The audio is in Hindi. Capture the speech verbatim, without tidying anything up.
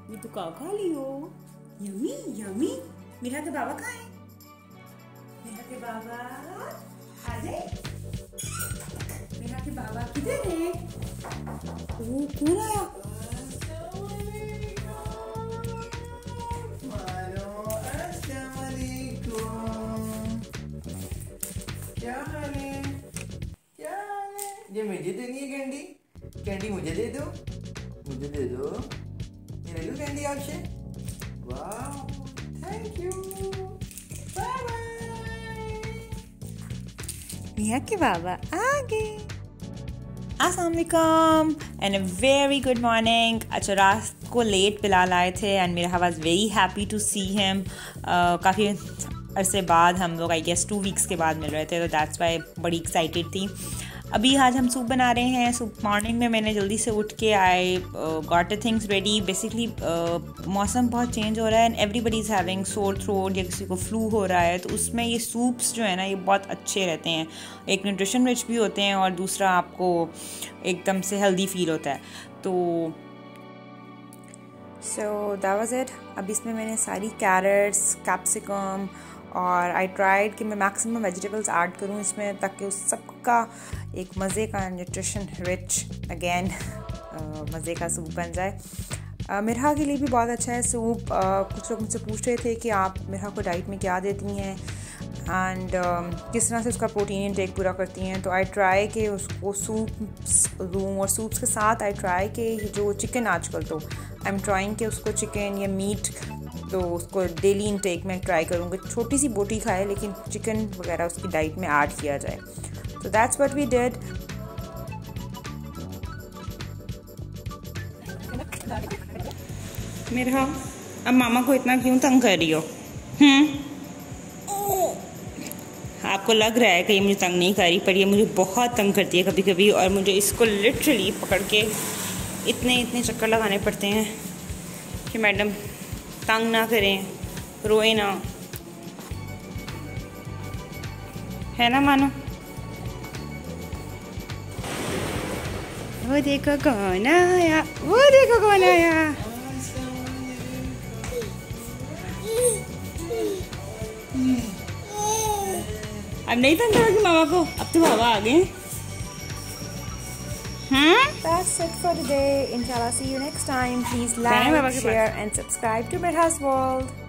ये तो का खा लियो। Yummy yummy. मीरा के बाबा कहाँ है? मीरा के बाबा आ गए। मीरा के बाबा किधर है? ओ कौन आया? क्या हाल है? क्या हाल है? ये मुझे देनी है कैंडी। कैंडी मुझे दे दो, मुझे दे दो। ये ले लो कैंडी आपसे। वाह, थैंक यू। Bye bye. मिया के बाबा आ गए। अस्सलाम वालेकुम and a very good morning. अच्छा, रात को लेट बिलाल आए थे एंड मेरा was very happy to see him. काफ़ी अरसे बाद हम लोग आई गेस टू वीक्स के बाद मिल रहे थे, तो दैट्स वाई बड़ी एक्साइटेड थी। अभी आज हम सूप बना रहे हैं। सूप मॉर्निंग में मैंने जल्दी से उठ के I got the things ready. Basically मौसम बहुत चेंज हो रहा है and everybody is having sore throat या किसी को फ्लू हो रहा है, तो उसमें ये सूप्स जो है ना ये बहुत अच्छे रहते हैं। एक न्यूट्रिशन रिच भी होते हैं और दूसरा आपको एकदम से हेल्दी फील होता है। तो सो दैट वाज इट। अब इसमें मैंने सारी कैरेट्स, कैप्सिकम और आई ट्राइड कि मैं मैक्सिमम वेजिटेबल्स ऐड करूँ इसमें, ताकि उस सबका एक मज़े का न्यूट्रिशन रिच अगेन मज़े का सूप बन जाए। uh, मिर्हा के लिए भी बहुत अच्छा है सूप। uh, कुछ लोग मुझसे पूछ रहे थे कि आप मिर्हा को डाइट में क्या देती हैं एंड uh, किस तरह से उसका प्रोटीन इंटेक पूरा करती हैं। तो आई ट्राई कि उसको सूप दूँ और सूप्स के साथ आई ट्राई कि जो चिकन आजकल तो आई एम ट्राइंग कि उसको चिकन या मीट तो उसको डेली इनटेक में ट्राई करूँगी। छोटी सी बोटी खाए लेकिन चिकन वगैरह उसकी डाइट में ऐड किया जाए। तो दैट्स व्हाट वी डिड। मेरा अब मामा को इतना क्यों तंग कर रही हो? हम्म आपको लग रहा है कि ये मुझे तंग नहीं कर रही, पर ये मुझे बहुत तंग करती है कभी कभी, और मुझे इसको लिटरली पकड़ के इतने इतने चक्कर लगाने पड़ते हैं कि मैडम तंग ना करें, रोए ना, है ना मानो? वो देखो कौन आया, वो देखो कौन आया। अब नहीं तंग करोगी मामा को? अब तो बाबा आ गए। Hmm? That's it for today. Inshallah, see you next time. Please like, share and subscribe to Mirha's World.